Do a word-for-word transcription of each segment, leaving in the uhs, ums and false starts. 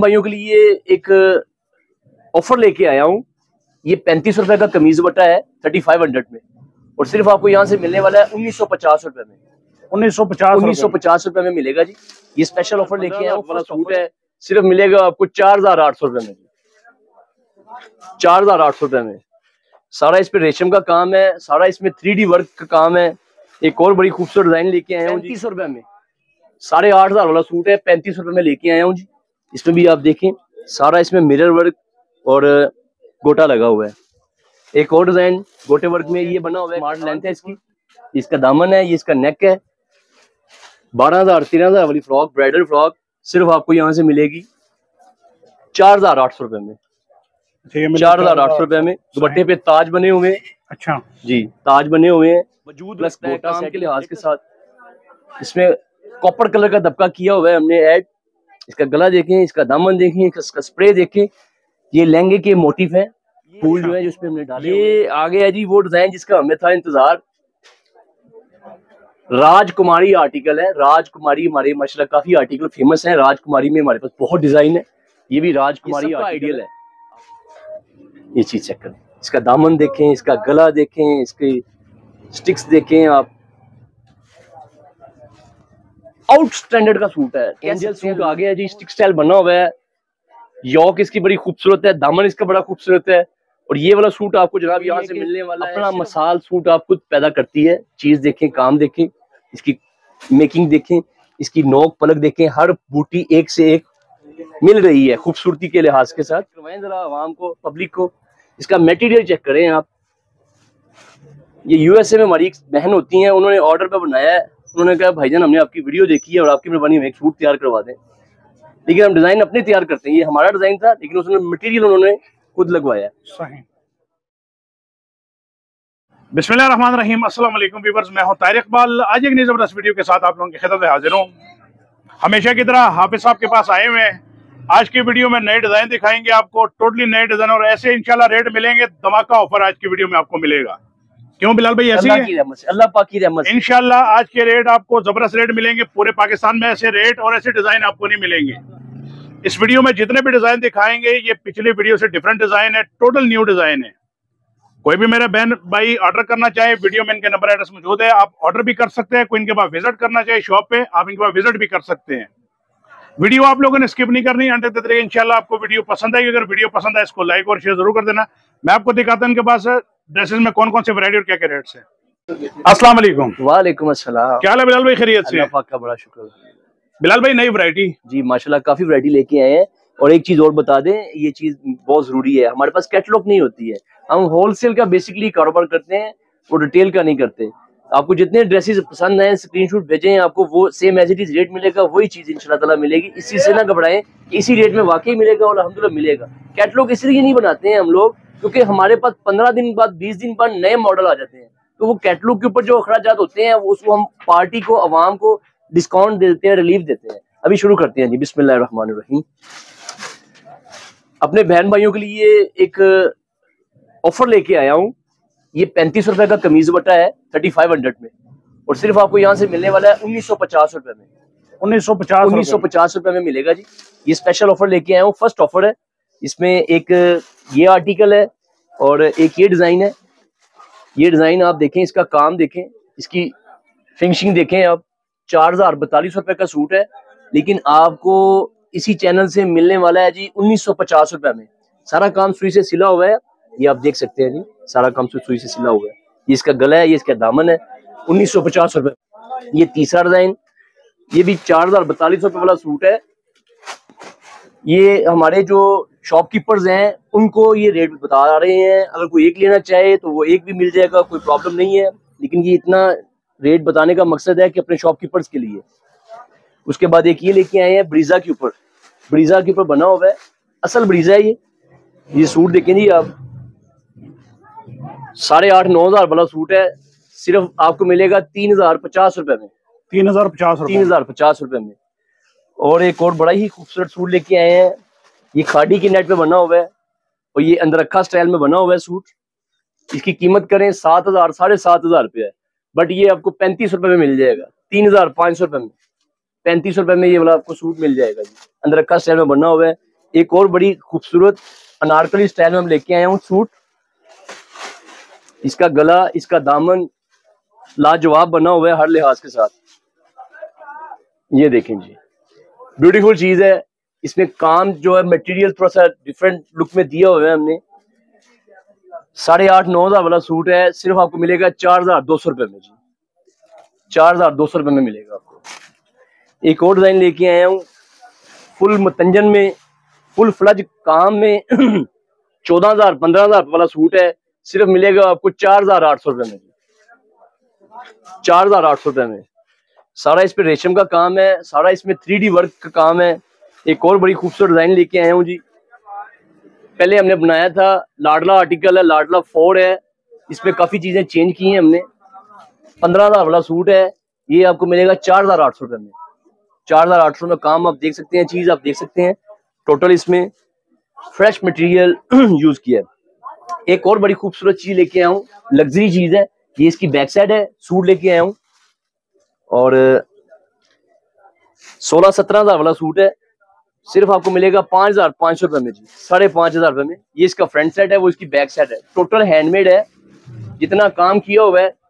भाइयों के लिए एक ऑफर लेके आया हूँ। ये पैंतीस रुपए का कमीज बटा है थर्टी फाइव हंड्रेड में, और सिर्फ आपको यहाँ से मिलने वाला है उन्नीस सौ पचास रुपए में। उन्नीस सौ पचास उन्नीस सौ पचास रुपए में मिलेगा जी। ये स्पेशल ऑफर लेके आया हूँ। वाला सूट है, सिर्फ मिलेगा आपको चार हजार आठ सौ रुपए में। चार हजार आठ सौ रुपए में सारा इस पे रेशम का काम है, सारा इसमें थ्री डी वर्क का काम है। एक और बड़ी खूबसूरत डिजाइन लेके आया हूँ पैंतीस रुपए में। साढ़े आठ हजार वाला सूट है, पैंतीस रुपए में लेके आया हूँ जी। इसमें भी आप देखें सारा इसमें मिरर वर्क और गोटा लगा हुआ है। एक और डिजाइन गोटे वर्क में ये बना हुआ है। स्मार्ट लेंथ है इसकी, इसका दामन है, ये इसका नेक है। बारह हजार तेरह हजार वाली फ्रॉक, ब्राइडल फ्रॉक सिर्फ आपको यहाँ से मिलेगी चार हजार आठ सौ रुपए में। चार हजार आठ सौ रुपए में दुपट्टे पे ताज बने हुए हैं। अच्छा जी, ताज बने हुए हैं मौजूद, प्लस गोटा सेट के लिहाज के साथ। इसमें कॉपर कलर का दबका किया हुआ है हमने ऐड। इसका गला देखें, इसका दामन देखें, इसका स्प्रे देखें। ये लहंगे के मोटिफ है, फूल जो है जिसमें हमने डाले। ये आगे है जी वो डिजाइन जिसका हमें था इंतजार। राजकुमारी आर्टिकल है। राजकुमारी हमारे माशाल्लाह काफी आर्टिकल फेमस है। राजकुमारी में हमारे पास बहुत डिजाइन है। ये भी राजकुमारी आइडियल है। ये चीज चेक करें, इसका दामन देखें, इसका गला देखें, इसके स्टिक्स देखें आप। आउट स्टैंडर्ड का सूट है। एंजल सूट आगे है जी, स्टिक स्टाइल बना हुआ है। यॉक इसकी बड़ी खूबसूरत है, दामन इसका बड़ा खूबसूरत है। और ये वाला सूट आपको जनाब यहाँ से मिलने वाला है। अपना मसाल सूट आप खुद पैदा करती है। चीज देखें, काम देखें, इसकी मेकिंग देखें, इसकी नोक पलक देखें, हर बूटी एक से एक मिल रही है खूबसूरती के लिहाज के साथ। करवाएं जरा आवाम को, पब्लिक को। इसका मटेरियल चेक करें आप। ये यूएसए में हमारी एक बहन होती हैं, उन्होंने ऑर्डर पे बनाया है। उन्होंने कहा भाईजान हमने आपकी वीडियो देखी है और आपकी मेहरबानी में एक सूट तैयार करवा दें। लेकिन हम डिजाइन अपने तैयार करते हैं। ये हमारा डिजाइन था, लेकिन उसने मटेरियल उन्होंने खुद लगवाया। सही। बिस्मिल्लाहिर्रहमानिर्रहीम, अस्सलाम वालेकुम व्यूअर्स, मैं हूं तारिक इकबाल। आज एक नई जबरदस्त वीडियो के साथ आप लोगों की खिदमत में हाजिर हूं। हमेशा की तरह हाफिज साहब के पास आए हुए हैं। आज की वीडियो में नए डिजाइन दिखाएंगे आपको, टोटली नए डिजाइन, और ऐसे इंशाल्लाह रेट मिलेंगे। धमाका ऑफर आज की वीडियो में आपको मिलेगा। क्यों बिलाल भाई? ऐसी अल्लाह की रहमत से, अल्लाह पाक की रहमत से इंशाल्लाह आज के रेट आपको जबरदस्त रेट मिलेंगे। पूरे पाकिस्तान में ऐसे रेट और ऐसे डिजाइन आपको नहीं मिलेंगे। इस वीडियो में जितने भी डिजाइन दिखाएंगे ये पिछली वीडियो से डिफरेंट डिजाइन है, टोटल न्यू डिजाइन है। कोई भी मेरे बहन भाई ऑर्डर करना चाहे, वीडियो में इनके नंबर एड्रेस मौजूद है, आप ऑर्डर भी कर सकते हैं। कोई इनके पास विजिट करना चाहे शॉप पे, आप इनके पास विजिट भी कर सकते हैं। वीडियो आप लोगों ने स्किप नहीं करनी, अंत तक देखिए। इंशाल्लाह आपको वीडियो पसंद आएगी। अगर वीडियो पसंद आए इसको लाइक और शेयर जरूर कर देना। मैं आपको दिखाता हूं इनके पास ड्रेसेस में कौन कौन से वैरायटी और क्या क्या रेट्स है। अस्सलाम वालेकुम। वालेकुम अस्सलाम। क्या हाल है बिलाल भाई? खैरियत से? अल्लाह पाक का बड़ा शुक्र। बिलाल भाई नई वैरायटी जी माशाल्लाह काफी वैरायटी लेके आए हैं। और एक चीज और बता दें, ये चीज बहुत जरूरी है, हमारे पास कैटलॉग नहीं होती है। हम होलसेल का बेसिकली कारोबार करते हैं, वो डिटेल का नहीं करते। आपको जितने ड्रेसेस पसंद आए स्क्रीनशॉट भेजें, आपको वो same as it is rate मिलेगा, वही चीज इंशाल्लाह ताला मिलेगी। इस चीज से ना घबराएं कि इसी रेट में वाकई मिलेगा और अल्हम्दुलिल्लाह मिलेगा। कैटलॉग इसलिए नहीं बनाते हैं हम लोग क्योंकि हमारे पास पंद्रह दिन बाद बीस दिन बाद नए मॉडल आ जाते हैं, तो वो कैटलॉग के ऊपर जो अखराजात होते हैं उसको हम पार्टी को, अवाम को डिस्काउंट देते हैं, रिलीफ देते हैं। अभी शुरू करते हैं जी। बिस्मिल्लाहिर्रहमानिर्रहीम। अपने बहन भाइयों के लिए एक ऑफर लेके आया हूँ। ये पैंतीस रुपए का कमीज बटा है थर्टी फाइव हंड्रेड में, और सिर्फ आपको यहाँ से मिलने वाला है उन्नीस सौ पचास रुपए में। उन्नीस सौ पचास उन्नीस सौ पचास रुपए में मिलेगा जी। ये स्पेशल ऑफर लेके आया हूँ, फर्स्ट ऑफर है। इसमें एक ये आर्टिकल है और एक ये डिजाइन है। ये डिजाइन आप देखें, इसका काम देखें, इसकी फिनिशिंग देखें आप। चार हजार बैतालीस रुपए का सूट है, लेकिन आपको इसी चैनल से मिलने वाला है जी उन्नीस सौ पचास रुपए में। सारा काम सुई से सिला हुआ है, ये आप देख सकते हैं जी। सारा काम सुई से सिला हुआ है। ये इसका गला है, ये इसका दामन है। उन्नीस सौ पचास रुपए। ये तीसरा डिजाइन, ये भी चार हजार बैतालीस रुपए वाला सूट है। ये हमारे जो शॉपकीपर्स हैं उनको ये रेट बता रहे हैं। अगर कोई एक लेना चाहे तो वो एक भी मिल जाएगा, कोई प्रॉब्लम नहीं है। लेकिन ये इतना रेट बताने का मकसद है कि अपने शॉपकीपर्स के लिए। उसके बाद एक ये लेके आए हैं ब्रीजा के ऊपर। ब्रीजा के ऊपर बना हुआ है, असल ब्रीजा है ये। ये सूट देखें जी आप, साढ़े आठ नौ हजार वाला सूट है। सिर्फ आपको मिलेगा तीन हजार पचास रुपए में। तीन हजार पचास रुपए तीन हजार पचास रुपए में। और एक और बड़ा ही खूबसूरत सूट लेके आए हैं। ये खाड़ी की नेट पे बना हुआ है और ये अंदरखा स्टाइल में बना हुआ है सूट। इसकी कीमत करें सात हजार साढ़े सात हजार रुपया है, बट ये आपको पैंतीस रुपए में मिल जाएगा। तीन हजार पाँच सौ रुपए में पैंतीस रुपए में ये वाला आपको सूट मिल जाएगा जी। अंदरखा स्टाइल में बना हुआ है। एक और बड़ी खूबसूरत अनारकली स्टाइल में हम लेके आए हूँ सूट। इसका गला, इसका दामन लाजवाब बना हुआ है हर लिहाज के साथ। ये देखें जी, ब्यूटीफुल चीज है। इसमें काम जो है मटेरियल थोड़ा सा डिफरेंट लुक में दिया हुआ है हमने। साढ़े आठ नौ हजार वाला सूट है, सिर्फ आपको मिलेगा चार हजार दो सौ रुपए में जी। चार हजार दो सौ रुपए में मिलेगा आपको। एक और डिजाइन लेके आया हूँ फुल मतंजन में, फुल फ्लज काम में चौदह हजार पंद्रह हजार वाला सूट है, सिर्फ मिलेगा आपको चार हजार आठ सौ रुपए में। चार हजार आठ सौ रुपए में। सारा इस पे रेशम का काम है, सारा इसमें थ्री डी वर्क का काम है। एक और बड़ी खूबसूरत डिजाइन लेके आया हूँ जी। पहले हमने बनाया था लाडला आर्टिकल है, लाडला फोर है, इसमें काफी चीजें चेंज की हैं हमने। पंद्रह हजार वाला सूट है, ये आपको मिलेगा चार हजार आठ सौ रुपए में। चार हजार आठ सौ में काम आप देख सकते हैं, चीज आप देख सकते हैं। टोटल इसमें फ्रेश मटेरियल यूज किया है। एक और बड़ी खूबसूरत चीज लेके आया हूँ, लग्जरी चीज है। ये इसकी बैक साइड है, सूट लेके आया हूँ और सोलह सत्रह हजार वाला सूट है, सिर्फ आपको मिलेगा पांच हजार पांच सौ रुपए में जी। साढ़े पांच हजार रुपए में। ये इसका फ्रंट साइड है, वो इसकी बैक साइड है। टोटल हैंडमेड है, जितना काम किया हुआ है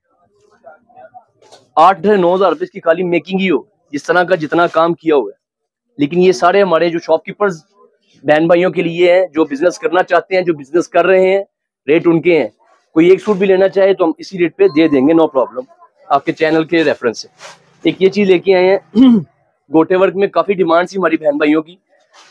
आठ से नौ हजार रुपए इसकी खाली मेकिंग ही हो, जिस तरह का जितना काम किया हुआ है। लेकिन ये सारे हमारे जो शॉपकीपर्स बहन भाइयों के लिए हैं, जो बिजनेस करना चाहते हैं, जो बिजनेस कर रहे हैं, रेट उनके हैं। कोई एक सूट भी लेना चाहे तो हम इसी रेट पे दे देंगे, नो प्रॉब्लम, आपके चैनल के रेफरेंस से। एक ये चीज लेके आए हैं गोटे वर्क में, काफी डिमांड थी हमारी बहन भाइयों की।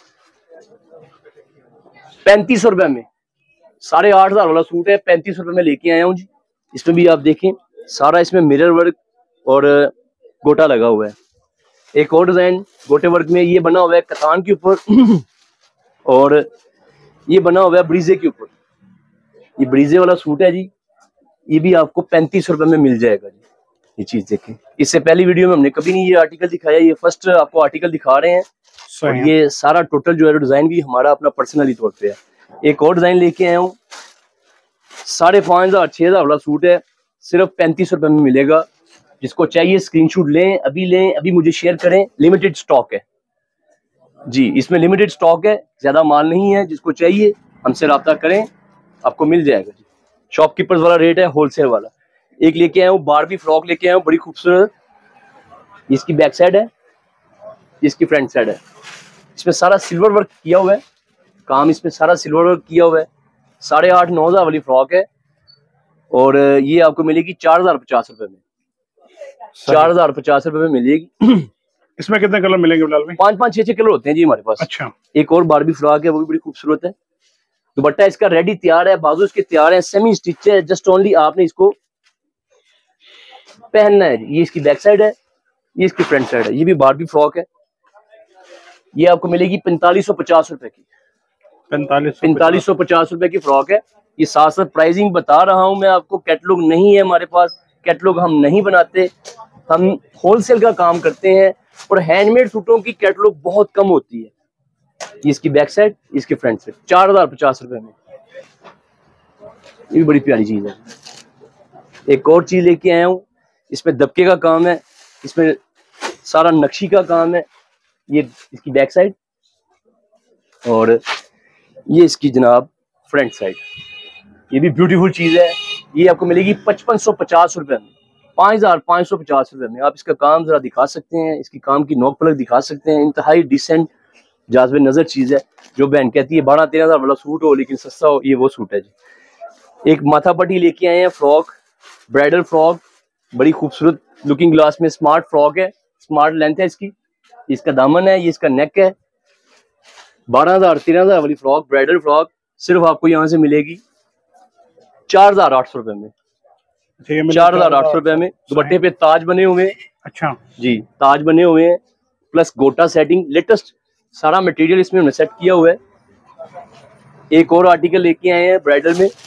पैंतीस सौ रुपए में साढ़े आठ हजार वाला सूट है, पैंतीस सौ रुपए में लेके आया हूँ जी। इसमें भी आप देखें सारा इसमें मिरर वर्क और गोटा लगा हुआ है। एक और डिजाइन गोटे वर्क में, ये बना हुआ है कतान के ऊपर और ये बना हुआ है ब्रीजे के ऊपर। ये ब्रीजे वाला सूट है जी, ये भी आपको पैंतीस सौ रुपए में मिल जाएगा जी। ये चीज देखें, इससे पहली वीडियो में हमने कभी नहीं ये आर्टिकल दिखाया, ये फर्स्ट आपको आर्टिकल दिखा रहे हैं। और ये सारा टोटल जो है डिजाइन भी हमारा अपना पर्सनली तौर पे है। एक और डिजाइन लेके आया हूँ, साढ़े पांच हजार छह हजार वाला सूट है, सिर्फ पैंतीस रुपए में मिलेगा। जिसको चाहिए स्क्रीनशॉट लें, अभी लें, अभी मुझे शेयर करें। लिमिटेड स्टॉक है जी, इसमें लिमिटेड स्टॉक है, ज्यादा माल नहीं है। जिसको चाहिए हमसे रब्ता करें, आपको मिल जाएगा जी। शॉपकीपर्स वाला रेट है, होलसेल वाला। एक लेके आया हूँ बारबी फ्रॉक लेके आया हूँ, बड़ी खूबसूरत। इसकी बैक साइड है, इसकी फ्रंट साइड है। इसमें सारा सिल्वर वर्क किया हुआ है, काम इसमें सारा सिल्वर वर्क किया हुआ है। साढ़े आठ नौ हजार वाली फ्रॉक है और ये आपको मिलेगी चार हजार पचास रुपए में। चार हजार पचास रुपए में मिलेगी। इसमें कितने कलर मिलेंगे बिलाल भाई? पांच पांच छह छह कलर होते हैं जी हमारे पास। अच्छा। एक और बारबी फ्रॉक है, वो भी बड़ी खूबसूरत है। दुपट्टा इसका रेडी तैयार है, बाजू इसके तैयार है, सेमी स्टिच है, जस्ट ओनली आपने इसको पहनना है। ये इसकी बैक साइड है, ये इसकी फ्रंट साइड है। ये भी बारबी फ्रॉक है, ये आपको मिलेगी पैंतालीस सौ पचास रुपए की। पैंतालीस पैंतालीस सौ पचास रुपए की फ्रॉक है। ये साथ साथ प्राइसिंग बता रहा हूं मैं आपको, कैटलॉग नहीं है हमारे पास, कैटलॉग हम नहीं बनाते, हम होलसेल का काम करते हैं और हैंडमेड सूटों की कैटलॉग बहुत कम होती है। ये इसकी बैक साइड, इसकी फ्रंट साइड, चार हजार पचास रुपए में। ये भी बड़ी प्यारी चीज है। एक और चीज लेके आया हूँ, इसमें दबके का काम है, इसमें सारा नक्शी का काम है। ये इसकी बैक साइड और ये इसकी जनाब फ्रंट साइड। ये भी ब्यूटीफुल चीज है। ये आपको मिलेगी पचपन सौ पचास रुपए में, पाँच हजार पाँच सौ पचास रुपए में। आप इसका काम जरा दिखा सकते हैं, इसकी काम की नोक पलक दिखा सकते हैं। इंतहाई डिसेंट जाज़बे नजर चीज है। जो बहन कहती है बारह तेरह हजार वाला सूट हो लेकिन सस्ता हो, ये वो सूट है जी। एक माथा पट्टी लेके आए हैं फ्रॉक, ब्राइडल फ्रॉक, बड़ी खूबसूरत लुकिंग ग्लास में स्मार्ट फ्रॉक है, स्मार्ट लेंथ है इसकी। इसका दामन है, ये इसका नेक है। बारह हजार तेरह हजार वाली फ्रॉक, ब्राइडल फ्रॉक, सिर्फ आपको यहाँ से मिलेगी चार हजार आठ सौ रुपए में। चार हजार आठ सौ रुपए में। दुपट्टे पे ताज बने हुए हैं। अच्छा जी, ताज बने हुए हैं, प्लस गोटा सेटिंग, लेटेस्ट सारा मटेरियल इसमें हमने सेट किया हुआ है। एक और आर्टिकल लेके आए हैं ब्राइडल में,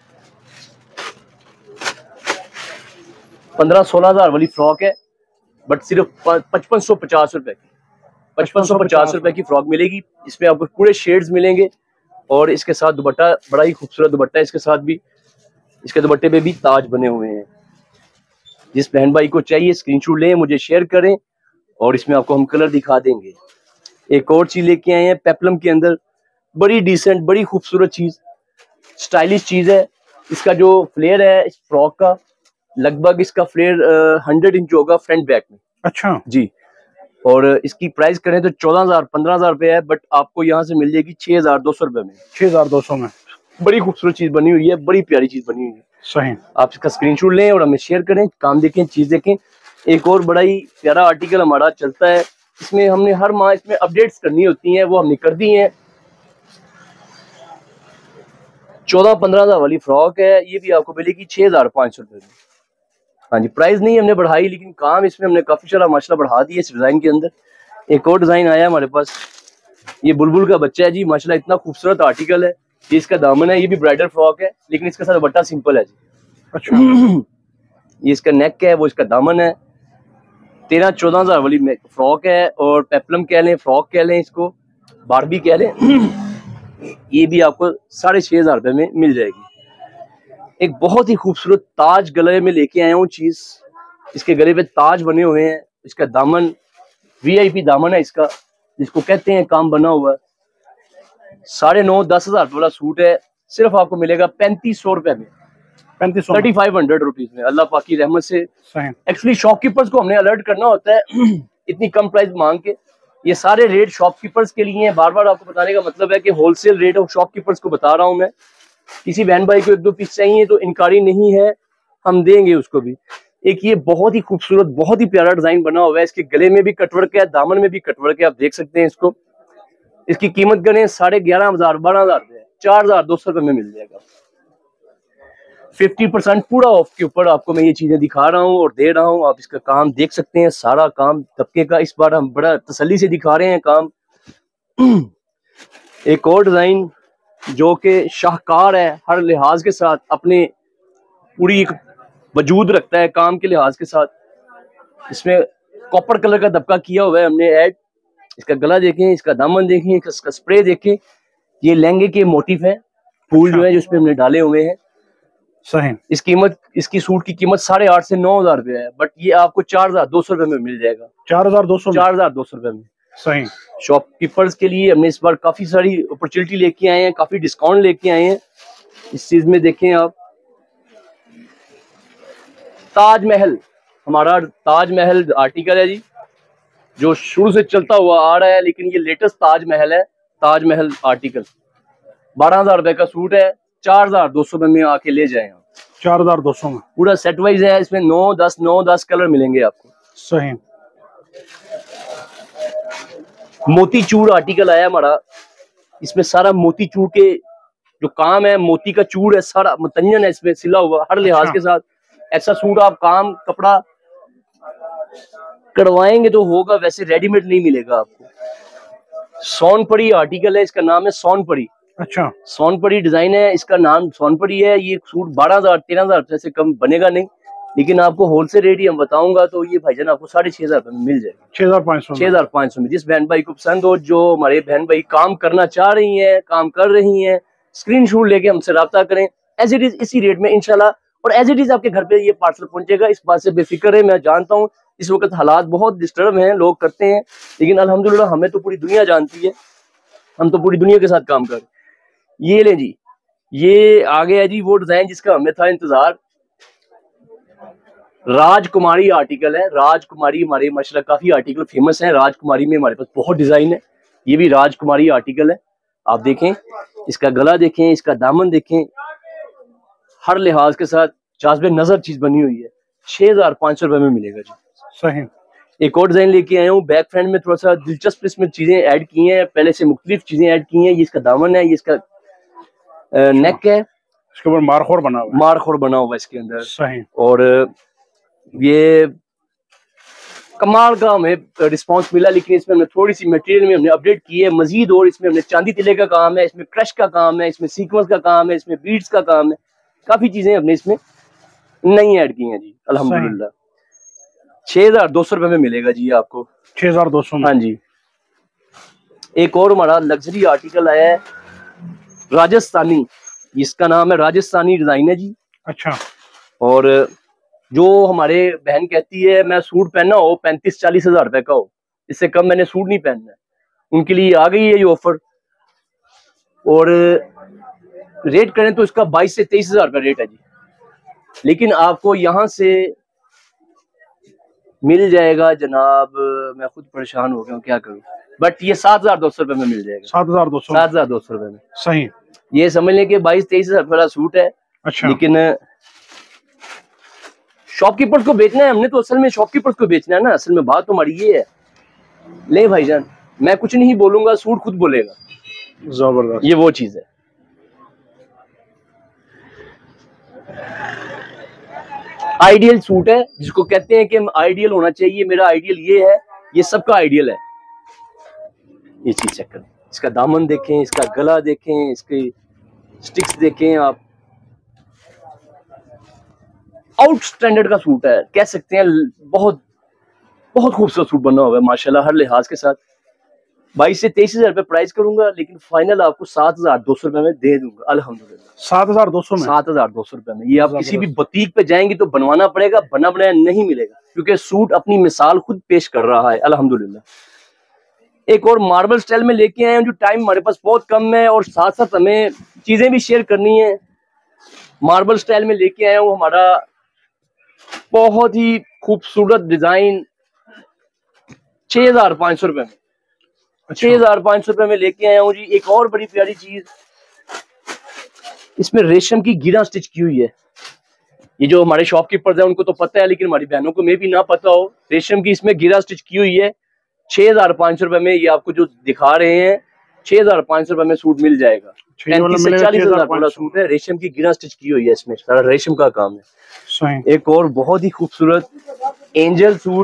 पंद्रह सोलह हजार वाली फ्रॉक है, बट सिर्फ पचपन सौ पचास रुपए की। पचपन सौ पचास रुपए की फ्रॉक मिलेगी। इसमें आपको पूरे शेड्स मिलेंगे और इसके साथ दुपट्टा, बड़ा ही खूबसूरत दुपट्टा है इसके साथ भी। इसके दुपट्टे पे भी ताज बने हुए हैं। जिस बहन भाई को चाहिए स्क्रीनशॉट लें, मुझे शेयर करें और इसमें आपको हम कलर दिखा देंगे। एक और चीज लेके आए हैं पेप्लम के अंदर, बड़ी डिसेंट, बड़ी खूबसूरत चीज, स्टाइलिश चीज है। इसका जो फ्लेयर है इस फ्रॉक का, लगभग इसका फ्लेयर हंड्रेड इंच होगा फ्रंट बैक में। अच्छा जी। और इसकी प्राइस करें तो चौदह हजार पंद्रह हजार रुपए है, बट आपको यहाँ से मिल जाएगी छह हजार दो सौ रुपए में। छह हजार दो सौ में बड़ी खूबसूरत चीज बनी हुई है, बड़ी प्यारी चीज बनी हुई है। सही। आप इसका स्क्रीनशॉट लें और हमें शेयर करें, काम देखें, चीज देखें। एक और बड़ा ही प्यारा आर्टिकल हमारा चलता है, इसमें हमने हर माह इसमें अपडेट्स करनी होती हैं, वो हमने कर दी हैं। चौदह पंद्रह हजार वाली फ्रॉक है, ये भी आपको मिलेगी छह हजार पाँच सौ रुपए में। हाँ जी, प्राइस नहीं हमने बढ़ाई, लेकिन काम इसमें हमने काफी सारा माशाल्लाह बढ़ा दिया इस डिजाइन के अंदर। एक और डिजाइन आया हमारे पास, ये बुलबुल का बच्चा है जी, माशाल्लाह इतना खूबसूरत आर्टिकल है। ये इसका दामन है, ये भी ब्राइडल फ्रॉक है, लेकिन इसके साथ दुपट्टा सिंपल है जी। अच्छा। ये इसका नेक है, वो इसका दामन है। तेरह चौदह हजार वाली फ्रॉक है, और पेप्लम कह लें, फ्रॉक कह लें, इसको बारबी कह लें। ये भी आपको साढ़े छह हजार रुपए में मिल जाएगी। एक बहुत ही खूबसूरत ताज गले में लेके आया हूँ चीज, इसके गले पे ताज बने हुए हैं। इसका दामन वीआईपी दामन है इसका, जिसको कहते हैं काम बना हुआ। साढ़े नौ दस हजार वाला सूट है, सिर्फ आपको मिलेगा पैंतीस सौ रुपए में, पैंतीस सौ थर्टी फाइव हंड्रेड रुपीज में, अल्लाह पाक की रहमत से। सही। एक्चुअली शॉपकीपर्स को हमने अलर्ट करना होता है इतनी कम प्राइस मांग के। ये सारे रेट शॉपकीपर्स के लिए हैं, बार बार आपको बताने का मतलब है कि होलसेल रेट ऑफ शॉपकीपर्स को बता रहा हूँ मैं। किसी बहन भाई को एक दो पीस चाहिए तो इनकारी नहीं है, हम देंगे उसको भी। एक ये बहुत ही खूबसूरत, बहुत ही प्यारा डिजाइन बना हुआ है, इसके गले में भी कटवर्क है, दामन में भी कटवर्क है, आप देख सकते हैं इसको। इसकी कीमत करें साढ़े ग्यारह हजार बारह हजार रुपए, चार हजार दो सौ रुपए में मिल जाएगा। फिफ्टी परसेंट पूरा ऑफ के ऊपर आपको मैं ये चीजें दिखा रहा हूँ और दे रहा हूँ। आप इसका काम देख सकते हैं, सारा काम तबके का इस बार हम बड़ा तसल्ली से दिखा रहे हैं काम। एक और डिजाइन जो कि शाहकार है, हर लिहाज के साथ अपने पूरी एक वजूद रखता है काम के लिहाज के साथ। इसमें कॉपर कलर का दबका किया हुआ है हमने ऐड। इसका गला देखें, इसका दामन देखें, इसका स्प्रे देखें। ये लहंगे के मोटिफ है, फूल जो है जो इसमें हमने डाले हुए हैं। सही। इस कीमत, इसकी सूट की कीमत साढ़े आठ से नौ हजार रुपए है, बट ये आपको चार हजार दो सौ रुपए में मिल जाएगा। चार हजार दो सौ चार हजार दो सौ रुपए में। सही। शॉपकीपर्स के लिए हमने इस बार काफी सारी अपॉर्चुनिटी लेके आए हैं, काफी डिस्काउंट लेके आए हैं इस चीज में। देखें आप, ताजमहल, हमारा ताजमहल आर्टिकल है जी, जो शुरू से चलता हुआ आ रहा है, लेकिन ये लेटेस्ट ताजमहल है। ताजमहल आर्टिकल बारह हजार रुपए का सूट है, चार हजार दो सौ में आके ले जाए आप। चार हजार दो सौ में पूरा सेट वाइज है, इसमें नौ दस नौ दस कलर मिलेंगे आपको। सही। मोती चूर आर्टिकल आया हमारा, इसमें सारा मोती चूर के जो काम है, मोती का चूर है, सारा मुतय्यन है इसमें सिला हुआ हर लिहाज अच्छा। के साथ। ऐसा सूट आप काम कपड़ा करवाएंगे तो होगा, वैसे रेडीमेड नहीं मिलेगा आपको। सोनपड़ी आर्टिकल है, इसका नाम है सोनपड़ी। अच्छा। सोनपड़ी डिजाइन है, इसका नाम सोनपड़ी है। ये सूट बारह हजार तेरह हजार से कम बनेगा नहीं, लेकिन आपको होलसेल रेट ही हम बताऊंगा तो ये भाईजान आपको साढ़े छह हजार में मिल जाएगा। छह हजार पाँच सौ छह हजार पाँच सौ में। जिस बहन भाई को पसंद हो, जो हमारे बहन भाई काम करना चाह रही हैं, काम कर रही हैं, स्क्रीनशॉट लेके हमसे रब्ता करें। एज इट इज इसी रेट में इंशाल्लाह, और एज इट इज आपके घर पे ये पार्सल पहुंचेगा, इस बात से बेफिक्र है। मैं जानता हूँ इस वक्त हालात बहुत डिस्टर्ब हैं, लोग करते हैं, लेकिन अल्हम्दुलिल्लाह हमें तो पूरी दुनिया जानती है, हम तो पूरी दुनिया के साथ काम कर रहे हैं। ये लें जी, ये आ गया जी वो डिजाइन जिसका हमें था इंतजार। राजकुमारी आर्टिकल है, राजकुमारी हमारे माशाल्लाह काफी आर्टिकल फेमस है। राजकुमारी में हमारे पास बहुत डिजाइन है, ये भी राजकुमारी आर्टिकल है। आप देखें, इसका गला देखें, इसका दामन देखें, हर लिहाज के साथ जाज़बे नजर चीज बनी हुई है। छह हजार पाँच सौ रुपए में मिलेगा जी। सही। एक और डिजाइन लेके आया हूँ, बैक फ्रंट में थोड़ा सा दिलचस्प इसमें चीजें ऐड की हैं, पहले से मुख्तलिफ चीजें ऐड की हैं। ये इसका दामन है, ये इसका नेक है, इसके ऊपर मारखोर बना हुआ है। मारखोर बना हुआ है इसके अंदर। सही। और ये कमाल का हमें रिस्पांस मिला, लेकिन इसमें हमने थोड़ी सी मटेरियल में हमने अपडेट की है मजीद, और इसमें हमने चांदी तिले का काम है, इसमें क्रश का काम है, इसमें सीक्वेंस का काम है, इसमें बीड्स का काम है, काफी चीजें हमने इसमें नई ऐड की हैं जी अल्हम्दुलिल्लाह। छह हजार दो सौ रुपए में मिलेगा जी आपको। छह हजार दो सौ। हाँ जी। एक और हमारा लग्जरी आर्टिकल आया है, राजस्थानी, इसका नाम है राजस्थानी डिजाइन है जी। अच्छा। और जो हमारे बहन कहती है मैं सूट पहना हो पैंतीस चालीस हजार रुपए का हो, इससे कम मैंने सूट नहीं पहनना है, उनके लिए आ गई है ये ऑफर। और रेट करें तो इसका बाईस से तेईस हजार रुपया रेट है जी, लेकिन आपको यहाँ से मिल जाएगा जनाब, मैं खुद परेशान हो गया हूँ क्या करूँ, बट ये सात हजार दो सौ रुपए में मिल जाएगा। सात हजार दो सौ सात हजार दो सौ रुपए में सही। ये समझ लें कि बाईस तेईस हजार वाला सूट है। अच्छा। लेकिन शॉपकीपर्स को बेचना है हमने, तो असल में शॉपकीपर्स को बेचना है ना, असल में बात तो हमारी ये है। ले भाईजान, मैं कुछ नहीं बोलूंगा, सूट खुद बोलेगा। जबरदस्त, ये वो चीज है। आइडियल सूट है जिसको कहते हैं कि आइडियल होना चाहिए, मेरा आइडियल ये है, ये सबका आइडियल है। ये चीज चेक करें, इसका दामन देखें, इसका गला देखें, इसके स्टिक्स देखें आप। आउट स्टैंडर्ड का सूट है, कह सकते हैं बहुत बहुत खूबसूरत सूट बना हुआ है माशाल्लाह हर लिहाज के साथ। बाईस से तेईस हजार रुपए प्राइस करूंगा, लेकिन फाइनल आपको सात हजार दो सौ रुपए में दे दूंगा अल्हम्दुलिल्लाह। सात हजार दो सौ में सात हजार दो सौ रुपए में ये आप किसी भी बुटीक पे जाएंगे तो बनवाना पड़ेगा, बना बनाया नहीं मिलेगा, क्योंकि सूट अपनी मिसाल खुद पेश कर रहा है अल्हम्दुलिल्लाह। एक और मार्बल स्टाइल में लेके आए हैं, जो टाइम हमारे पास बहुत कम है और साथ साथ हमें चीजें भी शेयर करनी है। मार्बल स्टाइल में लेके आए हैं वो हमारा बहुत ही खूबसूरत डिजाइन, छह हजार पांच सौ रुपए में। छह हजार पांच सौ रुपए में लेके आया हूँ जी। एक और बड़ी प्यारी चीज, इसमें रेशम की गिरा स्टिच की हुई है। ये जो हमारे शॉपकीपर्स हैं उनको तो पता है, लेकिन हमारी बहनों को मे भी ना पता हो, रेशम की इसमें गिरा स्टिच की हुई है। छह हजार पांच सौ रुपए में ये आपको जो दिखा रहे हैं, छह हजार पांच सौ रुपए में सूट मिल जाएगा। पैंतीस से चालीस हजार वाला सूट है, रेशम की गिरा स्टिच की हुई है, इसमें सारा रेशम का काम है। एक और बहुत ही खूबसूरत एंजल सूट,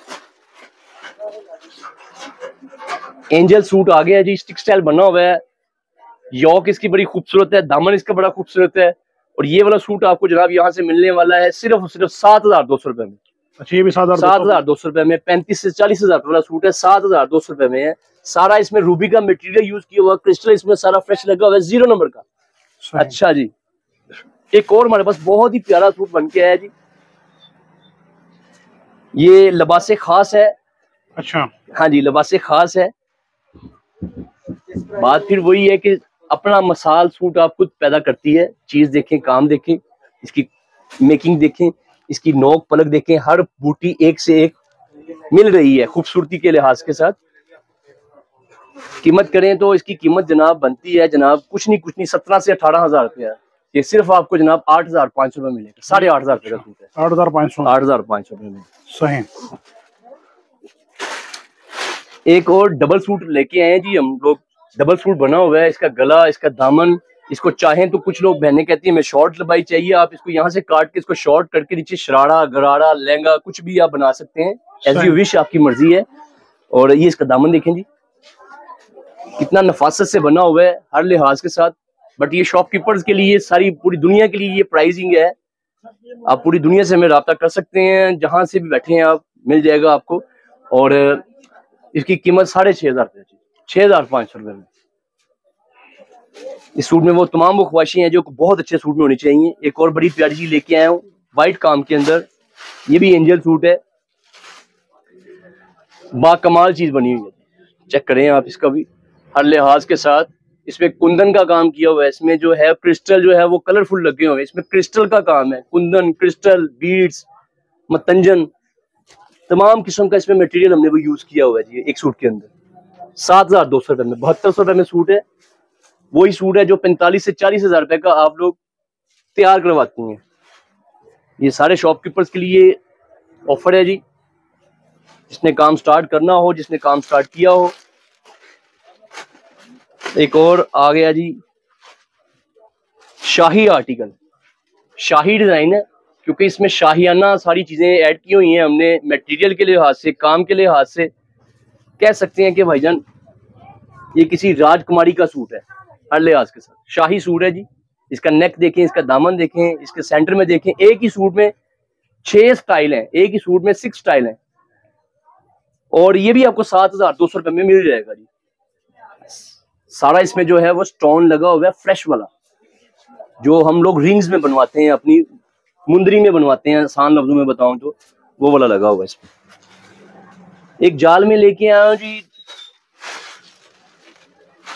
एंजल सूट आ गया जी, स्टिक स्टाइल बना हुआ है। यॉक इसकी बड़ी खूबसूरत है, दामन इसका बड़ा खूबसूरत है। और ये वाला सूट आपको जनाब यहाँ से मिलने वाला है सिर्फ और सिर्फ सात हजार दो सौ रुपए में। अच्छा, ये भी सात हजार दो सौ रुपए में। पैंतीस से चालीस हजार वाला सूट है, सात हजार दो सौ रुपए में है। सारा इसमें रूबी का मटेरियल यूज किया हुआ, क्रिस्टल इसमें सारा फ्रेश लगा हुआ है, जीरो नंबर का। अच्छा जी, एक और हमारे पास बहुत ही प्यारा सूट बन के आया जी, ये लबासे खास है। अच्छा, हाँ जी, लबासे खास है। बात फिर वही है कि अपना मसाल सूट आप खुद पैदा करती है। चीज देखें, काम देखें, इसकी मेकिंग देखें, इसकी नोक पलक देखें, हर बूटी एक से एक मिल रही है खूबसूरती के लिहाज के साथ। कीमत करें तो इसकी कीमत जनाब बनती है जनाब कुछ नहीं कुछ नहीं सत्रह से अठारह हजार रुपया। ये सिर्फ आपको जनाब आठ हजार पाँच सौ रुपये मिलेगा। साढ़े आठ हजार रुपये का सूट है। आठ हजार पाँच सौ आठ हजार पाँच सौ रुपये में सही। एक और डबल सूट लेके आए हैं जी हम लोग। डबल सूट बना हुआ है, इसका गला, इसका दामन, इसको चाहें तो कुछ लोग बहनें कहती हैं मैं शॉर्ट लंबाई चाहिए, आप इसको यहाँ से काट के इसको शॉर्ट करके नीचे शरारा, गरारा, लहंगा कुछ भी आप बना सकते हैं, एज यू विश, आपकी मर्जी है। और ये इसका दामन देखें जी, कितना नफासत से बना हुआ है हर लिहाज के साथ। बट ये शॉपकीपर्स के लिए, सारी पूरी दुनिया के लिए ये प्राइसिंग है। आप पूरी दुनिया से हमें रब्ता कर सकते हैं, जहां से भी बैठे हैं आप, मिल जाएगा आपको। और इसकी कीमत साढ़े छह हजार रुपये, छह हजार पाँच सौ रुपये में। इस सूट में वो तमाम वो ख्वाहिशें हैं जो बहुत अच्छे सूट में होनी चाहिए। एक और बड़ी प्यारी चीज लेके आया हूँ वाइट काम के अंदर, ये भी एंजल सूट है, बाकमाल चीज बनी हुई है। चेक करें आप इसका भी हर लिहाज के साथ। इसमें कुंदन का काम किया हुआ है, इसमें जो है क्रिस्टल जो है वो कलरफुल लगे हुए हैं, इसमें क्रिस्टल का काम है, कुंदन, क्रिस्टल, बीड्स, मतंजन, तमाम किस्म का इसमें मटेरियल हमने वो यूज किया हुआ है जी एक सूट के अंदर। सात हजार दो सौ रुपए में, बहत्तर सौ रुपए में सूट है। वही सूट है जो पैंतालीस से चालीस हजार रुपए का आप लोग तैयार करवाती हैं। ये सारे शॉपकीपर्स के लिए ऑफर है जी, जिसने काम स्टार्ट करना हो, जिसने काम स्टार्ट किया हो। एक और आ गया जी शाही आर्टिकल, शाही डिजाइन है, क्योंकि इसमें शाहियाना सारी चीजें ऐड की हुई हैं हमने, मटेरियल के लिहाज से, काम के लिहाज से। कह सकते हैं कि भाईजान ये किसी राजकुमारी का सूट है हर लिहाज के साथ। शाही सूट है जी। इसका नेक देखें, इसका दामन देखें, इसके सेंटर में देखें। एक ही सूट में छह स्टाइल हैं, एक ही सूट में सिक्स स्टाइल हैं। और ये भी आपको सात हजार दो सौ रुपए में मिल जाएगा जी। सारा इसमें जो है वो स्टोन लगा हुआ है, फ्रेश वाला, जो हम लोग रिंग्स में बनवाते हैं, अपनी मुंदरी में बनवाते हैं, आसान लफ्जों में बताऊं तो वो वाला लगा हुआ है इसमें। एक जाल में लेके आया हूं जी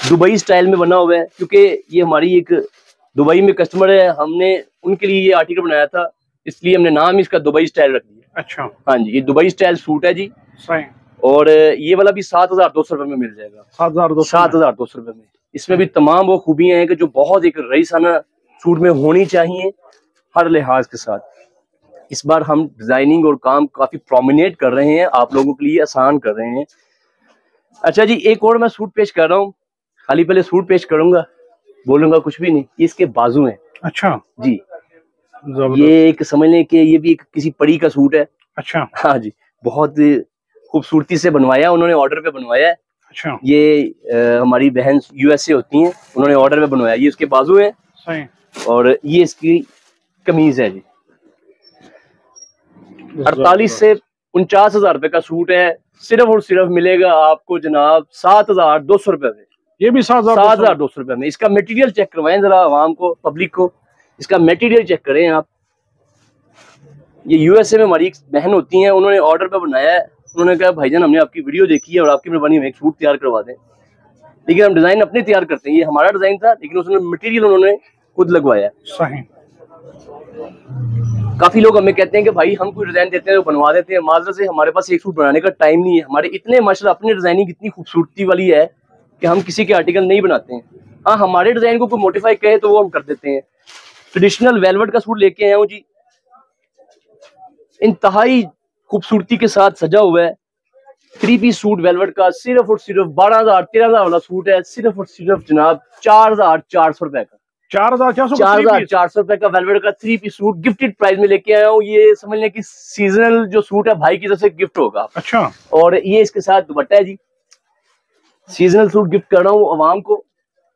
दुबई स्टाइल में बना हुआ है, क्योंकि ये हमारी एक दुबई में कस्टमर है, हमने उनके लिए ये आर्टिकल बनाया था, इसलिए हमने नाम इसका दुबई स्टाइल रख दिया। अच्छा, हाँ जी, ये दुबई स्टाइल सूट है जी। सही। और ये वाला भी सात हजार दो सौ रुपए में मिल जाएगा। सात हजार दो सात हजार दो सौ रुपए में। इसमें भी तमाम वो खूबियां हैं कि जो बहुत एक रईसाना सूट में होनी चाहिए हर लिहाज के साथ। इस बार हम डिजाइनिंग और काम काफी प्रोमिनेट कर रहे हैं, आप लोगों के लिए आसान कर रहे हैं। अच्छा जी, एक और मैं सूट पेश कर रहा हूँ, खाली पहले सूट पेश करूंगा, बोलूंगा कुछ भी नहीं। इसके बाजू हैं। अच्छा जी, ये एक समझ लें कि ये भी एक किसी परी का सूट है। अच्छा, हाँ जी, बहुत खूबसूरती से बनवाया उन्होंने, ऑर्डर पे बनवाया है। अच्छा, ये आ, हमारी बहन यूएसए होती हैं, उन्होंने ऑर्डर पे बनवाया। ये इसके बाजू है सही। और ये इसकी कमीज है जी। अड़तालीस से उनचास हजार रुपए का सूट है, सिर्फ और सिर्फ मिलेगा आपको जनाब सात हजार दो सौ रुपए में। ये भी सात हजार सात हजार दो सौ रुपए में। इसका मटेरियल चेक करवाएं जरा आवाम को, पब्लिक को, इसका मटेरियल चेक करें आप। ये यूएसए में हमारी एक बहन होती हैं, उन्होंने ऑर्डर पे बनाया है। उन्होंने कहा भाईजान हमने आपकी वीडियो देखी है और आपकी मेहरबानी हमें एक सूट तैयार करवा दें, लेकिन हम डिजाइन अपने तैयार करते हैं। ये हमारा डिजाइन था, लेकिन उसने मटेरियल उन्होंने खुद लगवाया। सही। काफी लोग हमें कहते हैं कि भाई हम कोई डिजाइन देते हैं तो बनवा देते हैं। माजरत से हमारे पास एक सूट बनाने का टाइम नहीं है। हमारे इतने माशाल्लाह अपनी डिजाइनिंग इतनी खूबसूरती वाली है कि हम किसी के आर्टिकल नहीं बनाते हैं। हाँ, हमारे डिजाइन को कोई मोडिफाई कहे तो वो हम कर देते हैं। ट्रेडिशनल वेलवेट का सूट लेके आया हूँ जी, इंतहाई खूबसूरती के साथ सजा हुआ है। थ्री पीस सूट वेलवेट का, सिर्फ और सिर्फ बारह हजार तेरह हजार वाला सूट है, सिर्फ और सिर्फ जनाब चार हजार चार सौ रुपए का। चार हजार चार सौ चार हजार चार सौ रुपए का वेलवेट का three piece suit gifted price में लेके आया हूँ। ये समझ लें कि सीजनल जो सूट है भाई की तरफ से गिफ्ट होगा। अच्छा, और ये इसके साथ दुपट्टा है जी। सीजनल सूट गिफ्ट कर रहा हूँ अवाम को।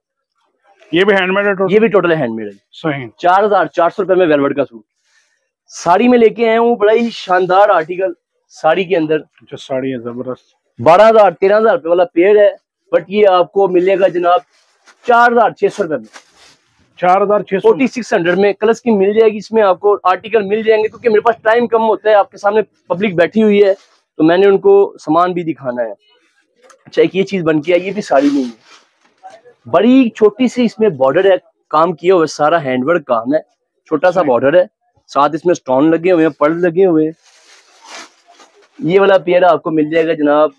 ये भी हैंडमेड है? ये भी टोटल हैंडमेड है। सही। चार हजार चार सौ रुपए में वेलवेट का सूट। साड़ी में लेके आया हूँ, बड़ा ही शानदार आर्टिकल साड़ी के अंदर। अच्छा, साड़ी है जबरदस्त। बारह हजार तेरह हजार रुपए वाला पेड़ है, बट ये आपको मिलेगा जनाब चार हजार छह सौ रुपए में। चार हजार छह सौ फोर्टी सिक्स हंड्रेड में कलर्स की मिल जाएगी। इसमें आपको आर्टिकल मिल जाएंगे, क्योंकि मेरे पास टाइम कम होता है। आपके सामने पब्लिक बैठी हुई है तो मैंने उनको सामान भी दिखाना है। अच्छा, एक ये चीज बन के आई, ये भी साड़ी नहीं है, बड़ी छोटी सी इसमें बॉर्डर है, काम किया हुआ, सारा हैंडवर्क काम है, छोटा सा बॉर्डर है, साथ इसमें स्टोन लगे हुए हैं, पर्ल लगे हुए हैं। ये वाला पेड़ा आपको मिल जाएगा जनाब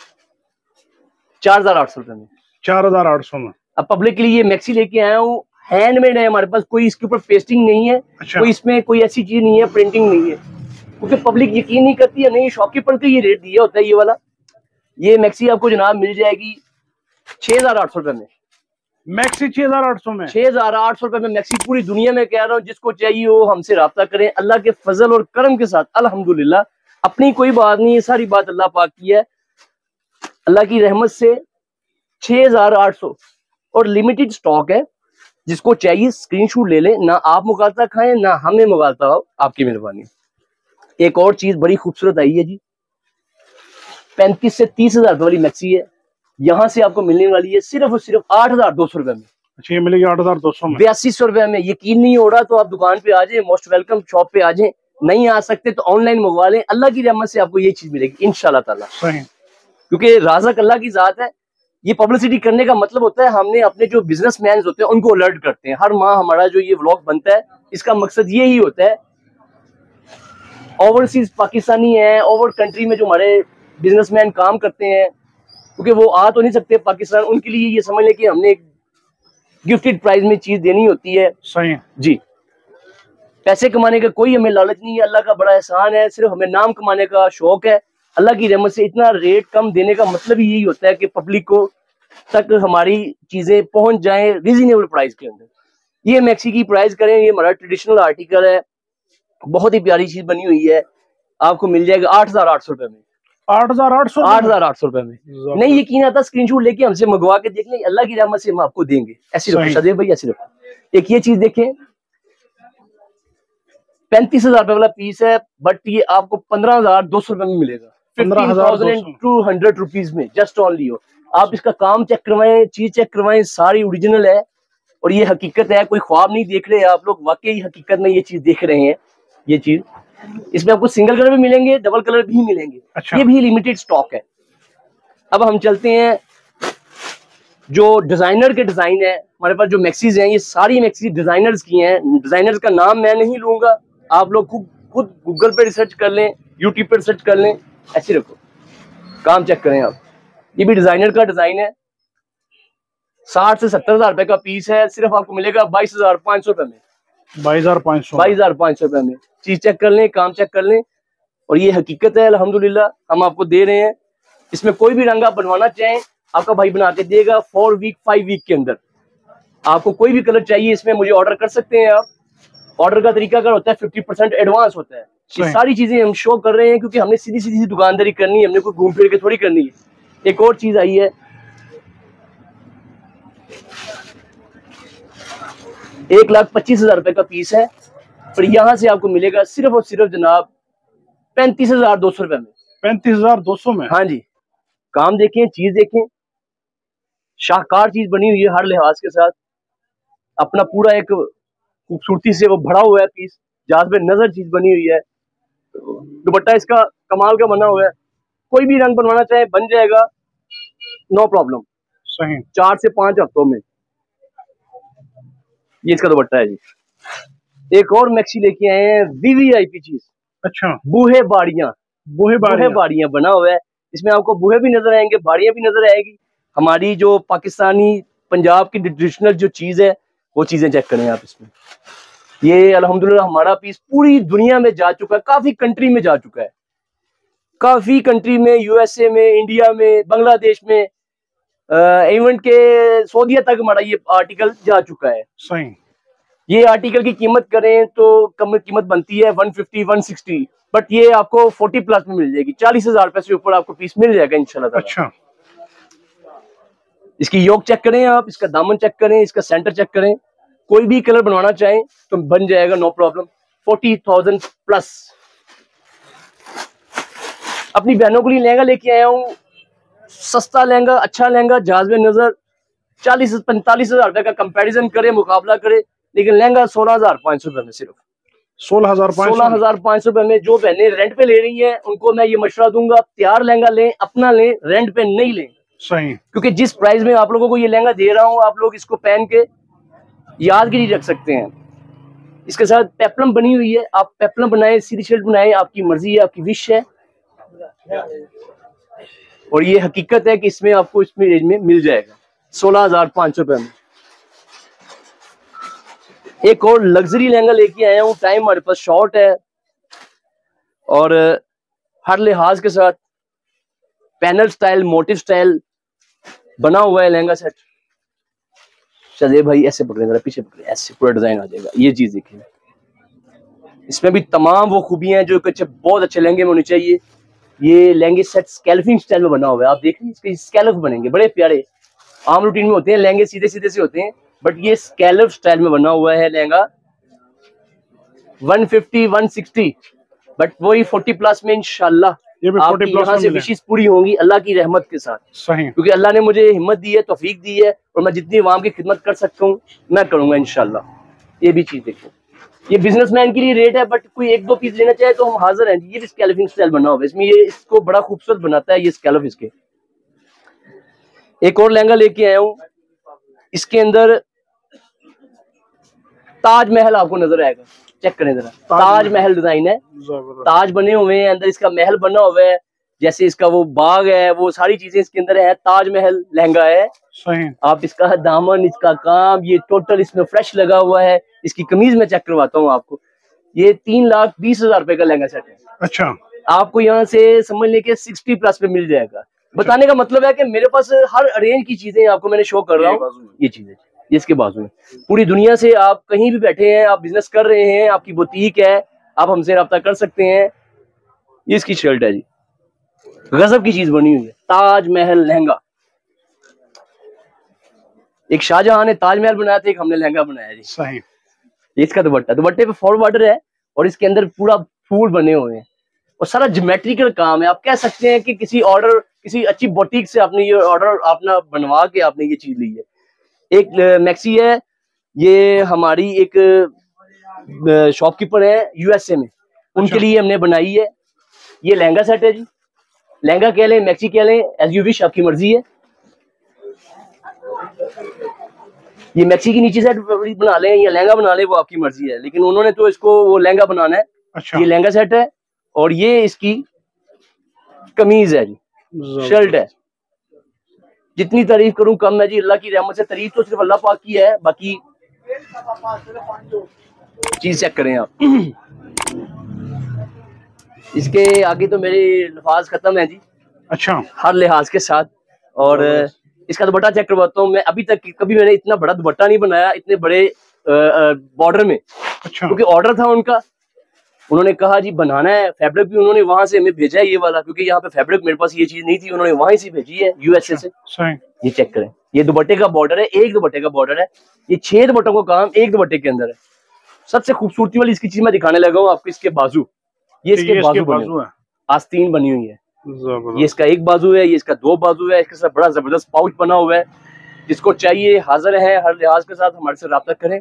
चार हजार आठ सौ रुपए में। चार हजार आठ सौ में। अब पब्लिक के लिए ये मैक्सी लेके आया हूँ, हैंडमेड है हमारे पास, कोई इसके ऊपर पेस्टिंग नहीं है। अच्छा। कोई इसमें कोई ऐसी चीज नहीं है, प्रिंटिंग नहीं है, क्योंकि पब्लिक यकीन नहीं करती है। नहीं, शॉपकीपर को ये रेट दिया होता है ये वाला। ये मैक्सी आपको जनाब मिल जाएगी छह हजार आठ सौ रुपए में। मैक्सी छह हजार आठ सौ में। छह हजार आठ सौ रुपए में मैक्सी पूरी दुनिया में कह रहा हूँ, जिसको चाहिए वो हमसे राब्ता करें। अल्लाह के फजल और करम के साथ अल्हम्दुलिल्लाह, अपनी कोई बात नहीं है, सारी बात अल्लाह पाक की है। अल्लाह की रहमत से छह हजार आठ सौ और लिमिटेड स्टॉक है। जिसको चाहिए स्क्रीनशॉट ले लें, ना आप मुगालता खाएं ना हमें मुगालता हो, आपकी मेहरबानी। एक और चीज बड़ी खूबसूरत आई है जी, पैंतीस से तीस हजार वाली मैक्सी है, यहाँ से आपको मिलने वाली है सिर्फ और सिर्फ आठ हजार दो सौ रुपए में। अच्छा, ये मिलेगी आठ हजार दो सौ में, बयासी सौ रुपए में। यकीन नहीं हो रहा तो आप दुकान पे आ जाए, मोस्ट वेलकम, शॉप पे आ जाए। नहीं आ सकते तो ऑनलाइन मंगवा लें, अल्लाह की रहमत से आपको ये चीज मिलेगी इंशाल्लाह ताला। सही। क्योंकि राज़क अल्लाह की जात है। ये पब्लिसिटी करने का मतलब होता है, हमने अपने जो बिजनेसमैन होते हैं उनको अलर्ट करते हैं। हर माह हमारा जो ये व्लॉग बनता है, इसका मकसद ये ही होता है, ओवरसीज पाकिस्तानी है, ओवर कंट्री में जो हमारे बिजनेसमैन काम करते हैं, क्योंकि वो आ तो नहीं सकते पाकिस्तान, उनके लिए ये समझ लें कि हमने एक गिफ्टेड प्राइस में चीज देनी होती है। सही जी। पैसे कमाने का कोई हमें लालच नहीं है, अल्लाह का बड़ा एहसान है, सिर्फ हमें नाम कमाने का शौक है। अल्लाह की रहमत से इतना रेट कम देने का मतलब ही यही होता है कि पब्लिक को तक हमारी चीजें पहुंच जाएं रीजनेबल प्राइस के अंदर। ये मैक्सी की प्राइस करें, ये हमारा ट्रेडिशनल आर्टिकल है, बहुत ही प्यारी चीज बनी हुई है, आपको मिल जाएगा आठ हजार आठ सौ रुपए में। आठ हजार आठ सौ आठ हजार आठ सौ रुपए में। नहीं यकीन आता, स्क्रीनशॉट लेके हमसे मंगवा के देख लें, अल्लाह की रहमत से हम आपको देंगे। ऐसी रखो सदैव भाई, ऐसी रखो। एक ये चीज देखें, पैंतीस हजार रुपए वाला पीस है, बट ये आपको पंद्रह हजार दो सौ रुपए में मिलेगा। पंद्रह हजार टू हंड्रेड रुपीज में जस्ट ऑनली हो। आप इसका काम चेक करवाएं, चीज चेक करवाएं, सारी ओरिजिनल है और ये हकीकत है, कोई ख्वाब नहीं देख रहे आप लोग, वाकई हकीकत में ये चीज देख रहे हैं। ये चीज इसमें आपको सिंगल कलर भी मिलेंगे, डबल कलर भी मिलेंगे। अच्छा। ये भी लिमिटेड स्टॉक है। अब हम चलते हैं जो डिजाइनर के डिजाइन है हमारे पास, जो मैक्सीज हैं ये सारी मैक्सी डिजाइनर्स की हैं। डिजाइनर्स का नाम मैं नहीं लूंगा, आप लोग खुद खुद गूगल पे रिसर्च कर लें, यूट्यूब पे रिसर्च कर लें, ऐसे रखो, काम चेक करें आप। ये भी डिजाइनर का डिजाइन है, साठ से सत्तर हजार रुपए का पीस है, सिर्फ आपको मिलेगा बाईस हजार पाँच सौ रुपए में। बाईस हजार पाँच सौ बाईस हजार पाँच सौ रुपए में चीज चेक कर लें, काम चेक कर लें। और ये हकीकत है, अल्हम्दुलिल्लाह हम आपको दे रहे हैं। इसमें कोई भी रंग आप बनवाना चाहें आपका भाई बना के देगा फोर वीक फाइव वीक के अंदर। आपको कोई भी कलर चाहिए इसमें मुझे ऑर्डर कर सकते हैं आप। ऑर्डर का तरीका अगर होता है फिफ्टी परसेंट एडवांस होता है। ये सारी चीजें हम शो कर रहे हैं क्योंकि हमने सीधी सीधी दुकानदारी करनी है, हमने कोई घूम फिर के थोड़ी करनी है। एक और चीज आई है, एक लाख पच्चीस हजार रुपए का पीस है, पर यहाँ से आपको मिलेगा सिर्फ और सिर्फ जनाब पैंतीस हजार दो सौ रुपए में। पैंतीस हजार दो सौ में? हाँ जी, काम देखें, चीज देखें, शाहकार चीज बनी हुई है हर लिहाज के साथ। अपना पूरा एक खूबसूरती से वो भरा हुआ है पीस, जाज में नजर चीज बनी हुई है। दुपट्टा इसका कमाल का बना हुआ है, कोई भी रंग बनवाना चाहे बन जाएगा, नो प्रॉब्लम। सही, चार से पांच हफ्तों में। ये इसका दुपट्टा है जी। एक और मैक्सी लेके आए हैं, वीवीआईपी चीज। अच्छा, बूहे बाड़ियां, बूहे बाड़ियां बाड़ियां बना हुआ है। इसमें आपको बूहे भी नजर आएंगे, बाड़ियां भी नजर आएगी। हमारी जो पाकिस्तानी पंजाब की ट्रेडिशनल जो चीज है वो चीजें चेक करें आप इसमें। ये अल्हम्दुलिल्लाह हमारा पीस पूरी दुनिया में जा चुका है, काफी कंट्री में जा चुका है, काफी कंट्री में, यूएसए में, इंडिया में, बांग्लादेश में, इवन के सऊदीया तक हमारा ये आर्टिकल जा चुका है। सही। ये आर्टिकल की कीमत करें तो कम कीमत बनती है one fifty one sixty, but ये आपको फोर्टी प्लस में मिल जाएगी, चालीस हजार रुपए से ऊपर आपको पीस मिल जाएगा इंशाल्लाह। अच्छा, इसकी योक चेक करें आप, इसका दामन चेक करें, इसका सेंटर चेक करें, कोई भी कलर बनवाना चाहें तो बन जाएगा, no problem. Forty thousand plus. अपनी बहनों के लिए लहंगा लेके आया हूँ, सस्ता लहंगा, अच्छा लहंगा, जाज़बे नजर, चालीस पैंतालीस हजार रुपए का कंपैरिजन करे, मुकाबला करे, लेकिन लहंगा सोलह हजार पाँच सौ रुपए में, सिर्फ सोलह हजार सोलह हजार पाँच सौ रुपए में। जो बहनें रेंट पे ले रही हैं उनको मैं ये मशवरा दूंगा, तैयार लहंगा लें, अपना लें, रेंट पे नहीं लें। सही। क्योंकि जिस प्राइस में आप लोगों को ये लहंगा दे रहा हूँ, आप लोग इसको पहन के यादगिरी रख सकते हैं। इसके साथ पेप्लम बनी हुई है, आप पेप्लम बनाए, सीधी शर्ट बनाए, आपकी मर्जी है, आपकी विश है। और ये हकीकत है कि इसमें आपको इसमें रेंज में मिल जाएगा सोलह हजार पाँच सौ रुपए में। एक और लग्जरी लहंगा लेके आया हूँ, टाइम हमारे पास शॉर्ट है और हर लिहाज के साथ पैनल स्टाइल, मोटिव स्टाइल बना हुआ है लहंगा सेट। चलिए भाई ऐसे पकड़े, जरा पीछे पकड़े, ऐसे पूरा डिजाइन आ जाएगा। ये चीज देखिए, इसमें भी तमाम वो खूबियां हैं जो अच्छे, बहुत अच्छे लहंगे में होनी चाहिए। ये लहंगे सेट स्कैल्पिंग स्टाइल में बना हुआ है, आप देख लीजिए, इसके स्कैल्प बनेंगे बड़े प्यारे। आम रूटीन में होते हैं लहंगे सीधे सीधे से होते हैं, बट ये स्कैल्प स्टाइल में बना हुआ है lehenga. One fifty one sixty, but वही फोर्टी प्लस में इंशाल्लाह आपकी यहाँ से विशेष पूरी होंगी अल्लाह की रहमत के साथ। सही। क्योंकि अल्लाह ने मुझे हिम्मत दी है, तौफीक दी है, और मैं जितनी अवाम की खिदमत कर सकता हूँ मैं करूंगा इंशाल्लाह। ये भी चीज देखो, ये बिजनेसमैन के लिए रेट है, बट कोई एक दो पीस लेना चाहे तो हम हाजिर हैं। ये भी स्कैल्पिंग स्टाइल बना हुआ है, इसमें ये इसको बड़ा खूबसूरत बनाता है ये स्कैल्प इसके। एक और लहंगा लेके आया हूँ, इसके अंदर ताजमहल आपको नजर आएगा, चेक करें जरा, ताजमहल डिजाइन है, ताज बने हुए हैं, अंदर इसका महल बना हुआ है, जैसे इसका वो बाग है, वो सारी चीजें इसके अंदर है। ताजमहल लहंगा है। सही। आप इसका दामन, इसका काम, ये टोटल इसमें फ्रेश लगा हुआ है। इसकी कमीज में चेक करवाता हूँ आपको, ये तीन लाख बीस हजार रुपए का लहंगा सेट है। अच्छा, आपको यहाँ से समझ लेके सिक्सटी प्लस पे मिल जाएगा। बताने का मतलब है कि मेरे पास हर रेंज की चीजें आपको मैंने शो कर रहा हूँ। ये चीजें इसके बाजू में, पूरी दुनिया से आप कहीं भी बैठे हैं, आप बिजनेस कर रहे हैं, आपकी बुटीक है, आप हमसे रब्ता कर सकते हैं। ये इसकी शर्ट है जी, गजब की चीज बनी हुई है, ताजमहल लहंगा। एक शाहजहां ने ताजमहल बनाया था, एक हमने लहंगा बनाया जी। सही। इसका दुपट्टा, दुपट्टे पे फॉर बॉर्डर है और इसके अंदर पूरा फूल बने हुए हैं और सारा ज्योमेट्रिकल काम है। आप कह सकते हैं कि किसी ऑर्डर, किसी अच्छी बुटीक से आपने ये ऑर्डर अपना बनवा के आपने ये चीज ली है। एक मैक्सी है, ये हमारी एक शॉपकीपर है यूएसए में, उनके अच्छा। लिए हमने बनाई है। ये लहंगा सेट है जी, लहंगा कह लें, मैक्सी कह लें, एज यू विश, आपकी मर्जी है। ये मैक्सी की नीचे सेट बना लें या लहंगा बना लें, वो आपकी मर्जी है, लेकिन उन्होंने तो इसको वो लहंगा बनाना है। अच्छा। ये लहंगा सेट है और ये इसकी कमीज है जी, शर्ट है। जितनी तारीफ करूं कम है जी, अल्लाह की रहमत से। तारीफ तो सिर्फ अल्लाह पाक की है, बाकी चीज चेक करें आप। इसके आगे तो मेरे लफाज खत्म है जी। अच्छा। हर लिहाज के साथ। और इसका दुपट्टा चेक करवाता हूँ मैं। अभी तक कभी मैंने इतना बड़ा दुपट्टा नहीं बनाया इतने बड़े बॉर्डर में। अच्छा। क्योंकि ऑर्डर था उनका, उन्होंने कहा जी बनाना है। फैब्रिक भी उन्होंने वहां से हमें भेजा है ये वाला, क्योंकि यहाँ पे फैब्रिक मेरे पास ये चीज नहीं थी, उन्होंने वहीं से भेजी है यूएसए से। ये चेक करें, ये दुपट्टे का बॉर्डर है, एक दुपट्टे का बॉर्डर है। ये छह दुपट्टों का काम एक दुपट्टे के अंदर है। सबसे खूबसूरती वाली इसकी चीज मैं दिखाने लगा हूँ आपको, इसके बाजू। ये इसके ये बाजू, बाजू है, आस्तीन बनी हुई है। ये इसका एक बाजू है, ये इसका दो बाजू है। इसके साथ बड़ा जबरदस्त पाउच बना हुआ है। जिसको चाहिए हाजिर है, हर लिहाज के साथ हमारे से रब्ता करें,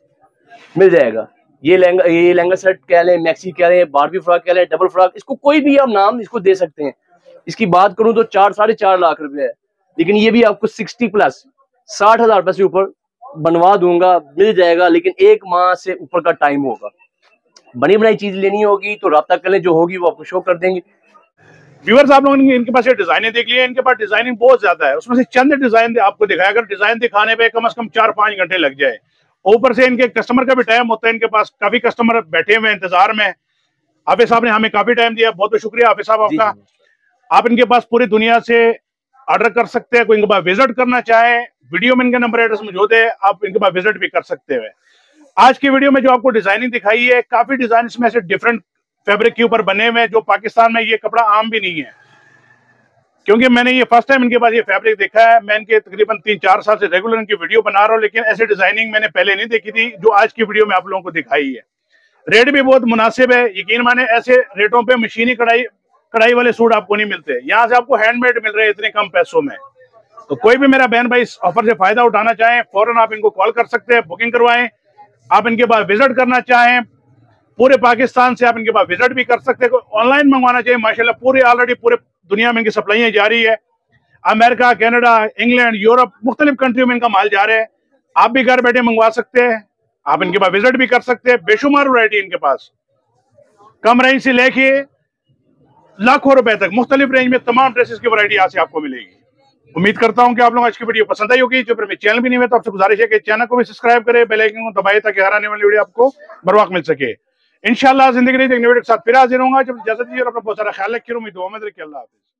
मिल जाएगा। ये लहंगा, ये लहंगा सेट कह लें, मैक्सी कह लें, बारबी फ्रॉक कह लें, डबल फ्रॉक, इसको कोई भी आप नाम इसको दे सकते हैं। इसकी बात करूं तो चार साढ़े चार लाख रुपए है, लेकिन ये भी आपको सिक्सटी प्लस साठ हजार रुपए से ऊपर बनवा दूंगा, मिल जाएगा। लेकिन एक माह से ऊपर का टाइम होगा। बनी बनाई चीज लेनी होगी तो रब्ता कर लें, जो होगी वो आपको शो कर देंगे। व्यूअर्स, आप लोगों ने इनके पास ये डिजाइनें देख ली है। इनके पास डिजाइनिंग बहुत ज्यादा है, उसमें से चंद डिजाइन आपको दिखाया। अगर डिजाइन दिखाने पे कम से कम चार पांच घंटे लग जाए। ऊपर से इनके कस्टमर का भी टाइम होता है, इनके पास काफी कस्टमर बैठे हुए इंतजार में। हाफिज साहब ने हमें काफी टाइम दिया, बहुत बहुत शुक्रिया हाफिज साहब आपका। आप इनके पास पूरी दुनिया से ऑर्डर कर सकते हैं। कोई इनके पास विजिट करना चाहे, वीडियो में इनका नंबर एड्रेस मौजूद है, आप इनके पास विजिट भी कर सकते हैं। आज की वीडियो में जो आपको डिजाइनिंग दिखाई है, काफी डिजाइन इसमें से डिफरेंट फैब्रिक के ऊपर बने हुए हैं, जो पाकिस्तान में ये कपड़ा आम भी नहीं है। क्योंकि मैंने ये फर्स्ट टाइम इनके पास ये फैब्रिक देखा है। मैं इनके तकरीबन तीन चार साल से रेगुलर इनकी वीडियो बना रहा हूँ, लेकिन ऐसे डिजाइनिंग मैंने पहले नहीं देखी थी जो आज की वीडियो में आप लोगों को दिखाई है। रेट भी बहुत मुनासिब है, यकीन माने ऐसे रेटों पे मशीनी कढ़ाई कढ़ाई वाले सूट आपको नहीं मिलते। यहाँ से आपको हैंडमेड मिल रहे हैं इतने कम पैसों में। तो कोई भी मेरा बहन भाई इस ऑफर से फायदा उठाना चाहें, फौरन आप इनको कॉल कर सकते हैं, बुकिंग करवाएं। आप इनके पास विजिट करना चाहें, पूरे पाकिस्तान से आप इनके पास विजिट भी कर सकते हैं। ऑनलाइन मंगवाना चाहिए, माशाल्लाह पूरे ऑलरेडी पूरे दुनिया में इनकी सप्लाइयाँ जारी है। अमेरिका, कनाडा, इंग्लैंड, यूरोप, मुख्तलिफ कंट्रियों में इनका माल जा रहा है। आप भी घर बैठे मंगवा सकते हैं, आप इनके पास विजिट भी कर सकते हैं। बेशुमार वैरायटी इनके पास, कम रेंज से लेके लाखों रुपए तक मुख्तलिफ रेंज में तमाम ड्रेसेस की वैरायटी यहाँ से आपको मिलेगी। उम्मीद करता हूँ कि आप लोगों को आज की वीडियो पसंद आई होगी। जो मेरे चैनल भी नहीं है तो आपसे गुजारिश है कि चैनल को भी सब्सक्राइब करें, बेल आइकन को दबाएं, ताकि हर आने वाली वीडियो आपको बर वक्त मिल सके। इंशाल्लाह जिंदगी नहीं, एक वीडियो के साथ फिर हाजिर होगा। जब इजाजत दीजिए और अपना बहुत सारा ख्याल रखिए। उम्मीद है अल्लाह हाफिज़।